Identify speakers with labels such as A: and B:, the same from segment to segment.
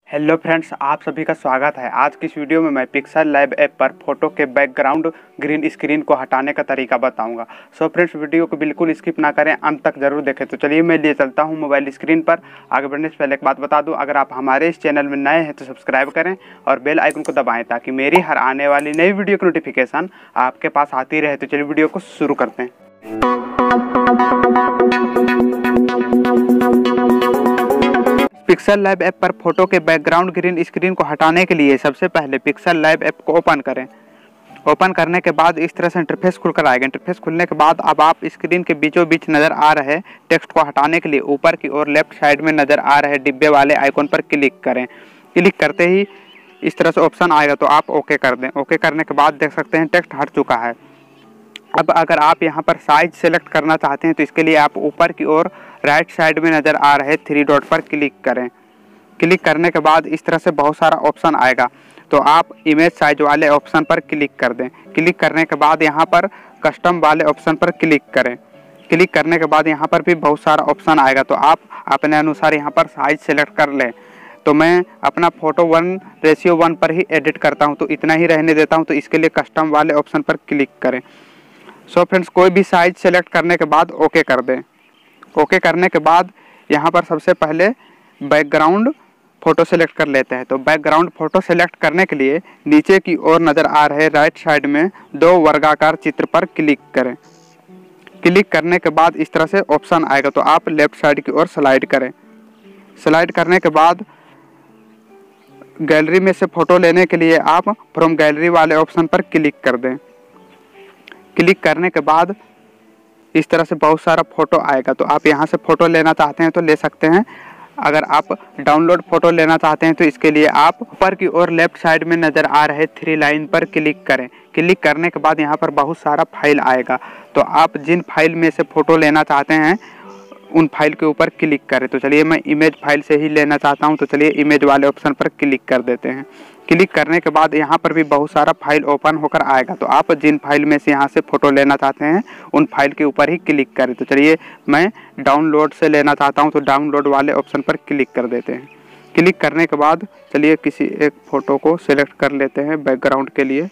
A: Hello friends, आप सभी का स्वागत है। आज की इस वीडियो में मैं पिक्सल लैब ऐप पर फोटो के बैकग्राउंड ग्रीन स्क्रीन को हटाने का तरीका बताऊंगा। सो फ्रेंड्स, वीडियो को बिल्कुल स्किप ना करें, अंत तक जरूर देखें। तो चलिए मैं लिए चलता हूं मोबाइल स्क्रीन पर। आगे बढ़ने से पहले एक बात बता दूं, अगर आप हमारे इस चैनल में नए हैं तो सब्सक्राइब करें और बेल आइकन को दबाएँ ताकि मेरी हर आने वाली नई वीडियो की नोटिफिकेशन आपके पास आती रहे। तो चलिए वीडियो को शुरू करते हैं। पिक्सल लैब ऐप पर फोटो के बैकग्राउंड ग्रीन स्क्रीन को हटाने के लिए सबसे पहले पिक्सल लैब ऐप को ओपन करें। ओपन करने के बाद इस तरह से इंटरफेस खुलकर आएगा। इंटरफेस खुलने के बाद अब आप स्क्रीन के बीचों बीच नज़र आ रहे टेक्स्ट को हटाने के लिए ऊपर की ओर लेफ्ट साइड में नज़र आ रहे डिब्बे वाले आइकॉन पर क्लिक करें। क्लिक करते ही इस तरह से ऑप्शन आएगा तो आप ओके कर दें। ओके करने के बाद देख सकते हैं टेक्स्ट हट चुका है। अब अगर आप यहाँ पर साइज सेलेक्ट करना चाहते हैं तो इसके लिए आप ऊपर की ओर राइट साइड में नज़र आ रहे 3 डॉट पर क्लिक करें। क्लिक करने के बाद इस तरह से बहुत सारा ऑप्शन आएगा तो आप इमेज साइज वाले ऑप्शन पर क्लिक कर दें। क्लिक करने के बाद यहाँ पर कस्टम वाले ऑप्शन पर क्लिक करें। क्लिक करने के बाद यहाँ पर भी बहुत सारा ऑप्शन आएगा तो आप अपने अनुसार यहाँ पर साइज सेलेक्ट कर लें। तो मैं अपना फ़ोटो 1:1 पर ही एडिट करता हूँ तो इतना ही रहने देता हूँ, तो इसके लिए कस्टम वाले ऑप्शन पर क्लिक करें। सो फ्रेंड्स, कोई भी साइज सेलेक्ट करने के बाद ओके कर दें। ओके करने के बाद यहाँ पर सबसे पहले बैकग्राउंड फ़ोटो सेलेक्ट कर लेते हैं। तो बैकग्राउंड फ़ोटो सेलेक्ट करने के लिए नीचे की ओर नज़र आ रहे राइट साइड में 2 वर्गाकार चित्र पर क्लिक करें। क्लिक करने के बाद इस तरह से ऑप्शन आएगा तो आप लेफ़्ट साइड की ओर स्लाइड करें। स्लाइड करने के बाद गैलरी में से फ़ोटो लेने के लिए आप फ्रॉम गैलरी वाले ऑप्शन पर क्लिक कर दें। क्लिक करने के बाद इस तरह से बहुत सारा फ़ोटो आएगा तो आप यहाँ से फ़ोटो लेना चाहते हैं तो ले सकते हैं। अगर आप डाउनलोड फ़ोटो लेना चाहते हैं तो इसके लिए आप ऊपर की ओर लेफ्ट साइड में नज़र आ रहे 3 लाइन पर क्लिक करें। क्लिक करने के बाद यहाँ पर बहुत सारा फाइल आएगा तो आप जिन फाइल में से फ़ोटो लेना चाहते हैं उन फाइल के ऊपर क्लिक करें। तो चलिए मैं इमेज फाइल से ही लेना चाहता हूं तो चलिए इमेज वाले ऑप्शन पर क्लिक कर देते हैं। क्लिक करने के बाद यहाँ पर भी बहुत सारा फाइल ओपन होकर आएगा तो आप जिन फाइल में से यहाँ से फ़ोटो लेना चाहते हैं उन फाइल के ऊपर ही क्लिक करें। तो चलिए मैं डाउनलोड से लेना चाहता हूँ तो डाउनलोड वाले ऑप्शन पर क्लिक कर देते हैं। क्लिक करने के बाद चलिए किसी एक फ़ोटो को सिलेक्ट कर लेते हैं बैकग्राउंड के लिए।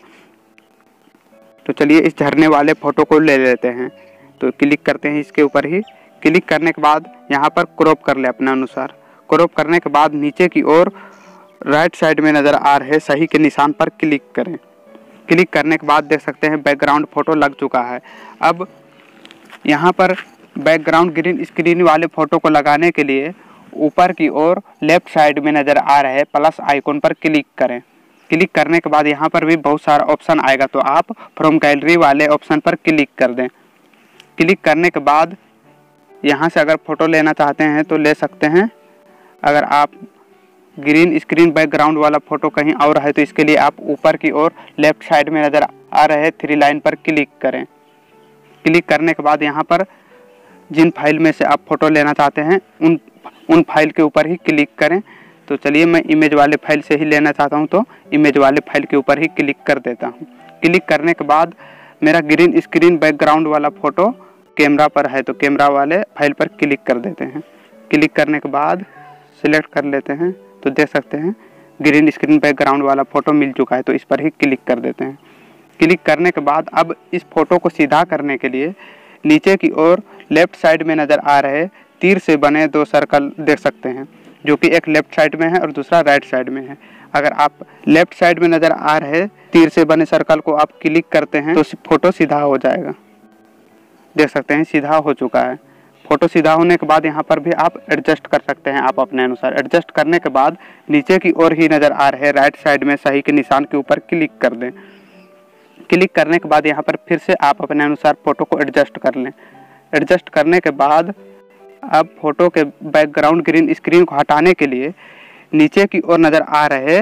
A: तो चलिए इस झरने वाले फ़ोटो को ले लेते हैं तो क्लिक करते हैं इसके ऊपर ही। क्लिक करने के बाद यहाँ पर क्रॉप कर ले अपने अनुसार। क्रॉप करने के बाद नीचे की ओर राइट साइड में नज़र आ रहे सही के निशान पर क्लिक करें। क्लिक करने के बाद देख सकते हैं बैकग्राउंड फ़ोटो लग चुका है। अब यहाँ पर बैकग्राउंड ग्रीन स्क्रीन वाले फ़ोटो को लगाने के लिए ऊपर की ओर लेफ़्ट साइड में नज़र आ रहे प्लस आइकॉन पर क्लिक करें। क्लिक करने के बाद यहाँ पर भी बहुत सारा ऑप्शन आएगा तो आप फ्रॉम गैलरी वाले ऑप्शन पर क्लिक कर दें। क्लिक करने के बाद यहाँ से अगर फ़ोटो लेना चाहते हैं तो ले सकते हैं। अगर आप ग्रीन स्क्रीन बैकग्राउंड वाला फ़ोटो कहीं और है तो इसके लिए आप ऊपर की ओर लेफ़्ट साइड में नज़र आ रहे 3 लाइन पर क्लिक करें। क्लिक करने के बाद यहाँ पर जिन फाइल में से आप फ़ोटो लेना चाहते हैं उन फाइल के ऊपर ही क्लिक करें। तो चलिए मैं इमेज वाले फाइल से ही लेना चाहता हूँ तो इमेज वाले फाइल के ऊपर ही क्लिक कर देता हूँ। क्लिक करने के बाद मेरा ग्रीन स्क्रीन बैकग्राउंड वाला फ़ोटो कैमरा पर है तो कैमरा वाले फाइल पर क्लिक कर देते हैं। क्लिक करने के बाद सिलेक्ट कर लेते हैं तो देख सकते हैं ग्रीन स्क्रीन बैकग्राउंड वाला फ़ोटो मिल चुका है तो इस पर ही क्लिक कर देते हैं। क्लिक करने के बाद अब इस फ़ोटो को सीधा करने के लिए नीचे की ओर लेफ़्ट साइड में नज़र आ रहे तीर से बने 2 सर्कल देख सकते हैं जो कि एक लेफ़्ट साइड में है और दूसरा राइट साइड में है। अगर आप लेफ़्ट साइड में नज़र आ रहे तीर से बने सर्कल को आप क्लिक करते हैं तो फ़ोटो सीधा हो जाएगा। देख सकते हैं सीधा हो चुका है। फ़ोटो सीधा होने के बाद यहाँ पर भी आप एडजस्ट कर सकते हैं आप अपने अनुसार। एडजस्ट करने के बाद नीचे की ओर ही नज़र आ रहे राइट साइड में सही के निशान के ऊपर क्लिक कर दें। क्लिक करने के बाद यहाँ पर फिर से आप अपने अनुसार फ़ोटो को एडजस्ट कर लें। एडजस्ट करने के बाद अब फ़ोटो के बैकग्राउंड ग्रीन स्क्रीन को हटाने के लिए नीचे की ओर नज़र आ रहे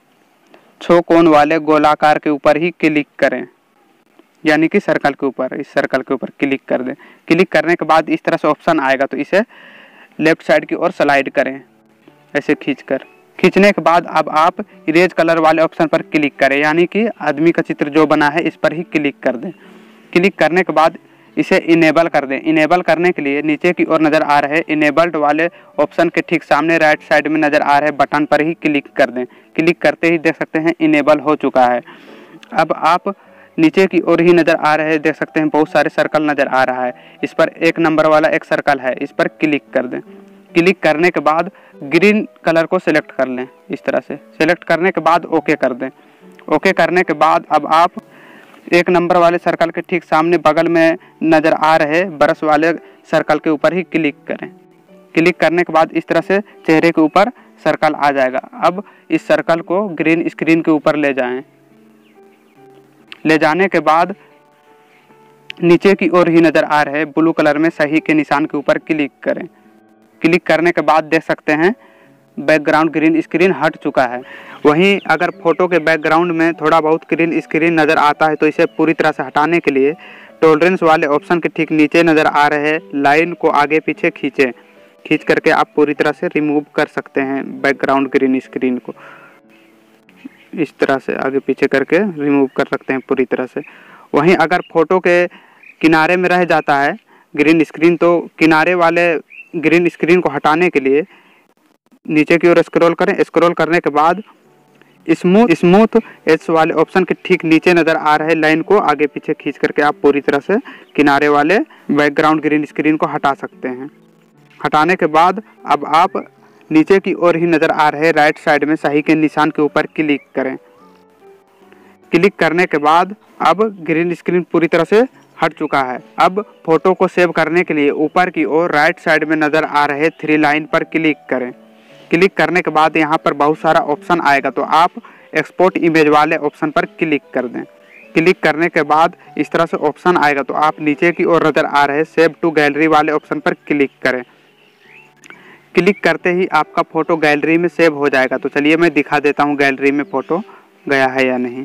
A: 6 कोण वाले गोलाकार के ऊपर ही क्लिक करें, यानी कि सर्कल के ऊपर, इस सर्कल के ऊपर क्लिक कर दें। क्लिक करने के बाद इस तरह से ऑप्शन आएगा तो इसे लेफ़्ट साइड की ओर स्लाइड करें ऐसे खींचकर। खींचने के बाद अब आप इरेज कलर वाले ऑप्शन पर क्लिक करें, यानी कि आदमी का चित्र जो बना है इस पर ही क्लिक कर दें। क्लिक करने के बाद इसे इनेबल कर दें। इनेबल करने के लिए नीचे की ओर नज़र आ रहे इनेबल्ड वाले ऑप्शन के ठीक सामने राइट साइड में नज़र आ रहे बटन पर ही क्लिक कर दें। क्लिक करते ही देख सकते हैं इनेबल हो चुका है। अब आप नीचे की ओर ही नज़र आ रहे देख सकते हैं बहुत सारे सर्कल नज़र आ रहा है। इस पर 1 नंबर वाला एक सर्कल है, इस पर क्लिक कर दें। क्लिक करने के बाद ग्रीन कलर को सिलेक्ट कर लें। इस तरह से सिलेक्ट करने के बाद ओके कर दें। ओके करने के बाद अब आप 1 नंबर वाले सर्कल के ठीक सामने बगल में नज़र आ रहे ब्रश वाले सर्कल के ऊपर ही क्लिक करें। क्लिक करने के बाद इस तरह से चेहरे के ऊपर सर्कल आ जाएगा। अब इस सर्कल को ग्रीन स्क्रीन के ऊपर ले जाएं। ले जाने के बाद नीचे की ओर ही नज़र आ रहे ब्लू कलर में सही के निशान के ऊपर क्लिक करें। क्लिक करने के बाद देख सकते हैं बैकग्राउंड ग्रीन स्क्रीन हट चुका है। वहीं अगर फोटो के बैकग्राउंड में थोड़ा बहुत ग्रीन स्क्रीन नज़र आता है तो इसे पूरी तरह से हटाने के लिए टॉलरेंस वाले ऑप्शन के ठीक नीचे नज़र आ रहे लाइन को आगे पीछे खींचें। खींच करके आप पूरी तरह से रिमूव कर सकते हैं बैकग्राउंड ग्रीन स्क्रीन को। इस तरह से आगे पीछे करके रिमूव कर सकते हैं पूरी तरह से। वहीं अगर फोटो के किनारे में रह जाता है ग्रीन स्क्रीन तो किनारे वाले ग्रीन स्क्रीन को हटाने के लिए नीचे की ओर स्क्रॉल करें। स्क्रॉल करने के बाद स्मूथ एज वाले ऑप्शन के ठीक नीचे नज़र आ रहे लाइन को आगे पीछे खींच करके आप पूरी तरह से किनारे वाले बैकग्राउंड ग्रीन स्क्रीन को हटा सकते हैं। हटाने के बाद अब आप नीचे की ओर ही नज़र आ रहे राइट साइड में सही के निशान के ऊपर क्लिक करें। क्लिक करने के बाद अब ग्रीन स्क्रीन पूरी तरह से हट चुका है। अब फोटो को सेव करने के लिए ऊपर की ओर राइट साइड में नज़र आ रहे 3 लाइन पर क्लिक करें। क्लिक करने के बाद यहाँ पर बहुत सारा ऑप्शन आएगा तो आप एक्सपोर्ट इमेज वाले ऑप्शन पर क्लिक कर दें। क्लिक करने के बाद इस तरह से ऑप्शन आएगा तो आप नीचे की ओर नज़र आ रहे सेव टू गैलरी वाले ऑप्शन पर क्लिक करें। क्लिक करते ही आपका फ़ोटो गैलरी में सेव हो जाएगा। तो चलिए मैं दिखा देता हूँ गैलरी में फ़ोटो गया है या नहीं।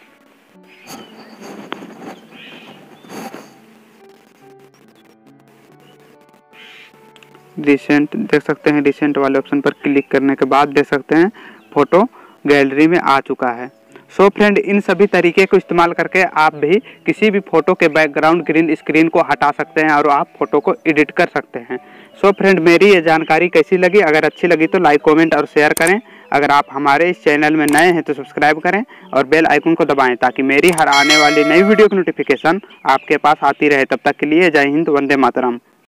A: रिसेंट देख सकते हैं, रिसेंट वाले ऑप्शन पर क्लिक करने के बाद देख सकते हैं फ़ोटो गैलरी में आ चुका है। सो फ्रेंड, इन सभी तरीके को इस्तेमाल करके आप भी किसी भी फ़ोटो के बैकग्राउंड ग्रीन स्क्रीन को हटा सकते हैं और आप फ़ोटो को एडिट कर सकते हैं। सो फ्रेंड, मेरी ये जानकारी कैसी लगी? अगर अच्छी लगी तो लाइक कमेंट और शेयर करें। अगर आप हमारे इस चैनल में नए हैं तो सब्सक्राइब करें और बेल आइकन को दबाएं ताकि मेरी हर आने वाली नई वीडियो की नोटिफिकेशन आपके पास आती रहे। तब तक के लिए जय हिंद, वंदे मातरम।